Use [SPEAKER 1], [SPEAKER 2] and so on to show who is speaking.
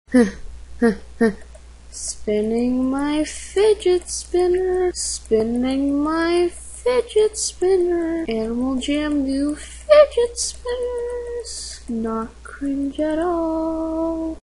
[SPEAKER 1] Spinning my fidget spinner, spinning my fidget spinner. Animal Jam new fidget spinners, not cringe at all.